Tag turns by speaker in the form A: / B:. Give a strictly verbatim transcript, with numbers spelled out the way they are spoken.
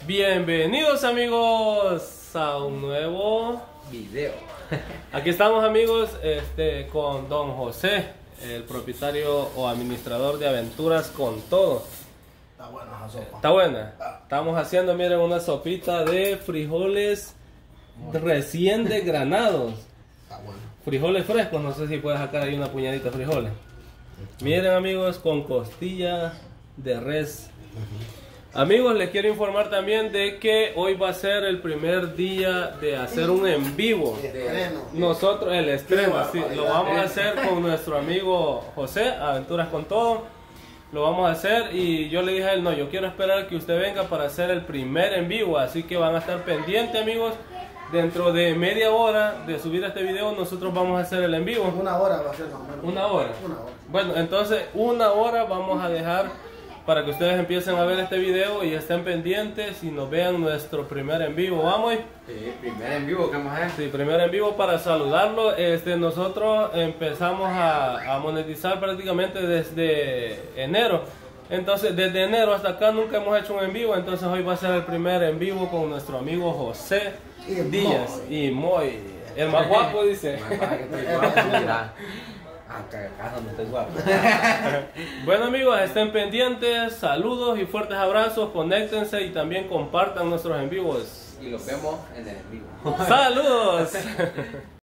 A: Bienvenidos amigos a un nuevo
B: video.
A: Aquí estamos amigos este, con don José, el propietario o administrador de Aventuras con Todo.
C: Está buena esa sopa.
A: ¿Está buena? Estamos haciendo, miren, una sopita de frijoles recién desgranados.
C: Está buena.
A: Frijoles frescos, no sé si puedes sacar ahí una puñadita de frijoles. Miren amigos, con costilla de res. Amigos, les quiero informar también de que hoy va a ser el primer día de hacer un en vivo.
C: Estreno.
A: Nosotros, el estreno,
C: Qué
A: sí, lo
C: barbaridad.
A: vamos a hacer con nuestro amigo José, Aventuras con Todo. Lo vamos a hacer y yo le dije a él, no, yo quiero esperar que usted venga para hacer el primer en vivo. Así que van a estar pendientes amigos. Dentro de media hora de subir este video nosotros vamos a hacer el en vivo.
C: Una hora va a ser más o menos.
A: Una hora.
C: Una hora.
A: Bueno, entonces una hora vamos a dejar para que ustedes empiecen a ver este video y estén pendientes y nos vean nuestro primer en vivo. Vamos.
B: Sí, primer en vivo que vamos a hacer.
A: Sí, primer en vivo para saludarlo. Este, nosotros empezamos a, a monetizar prácticamente desde enero. Entonces, desde enero hasta acá nunca hemos hecho un en vivo. Entonces, hoy va a ser el primer en vivo con nuestro amigo José
C: Y
A: Díaz.
C: Moy.
A: Y Moy. El más guapo, dice.
B: Más para que estoy guapo, mira. Aunque acá no estoy guapo.
A: Bueno amigos, estén pendientes, saludos y fuertes abrazos, conéctense y también compartan nuestros en vivos.
B: Y los vemos en el en vivo.
A: ¡Saludos!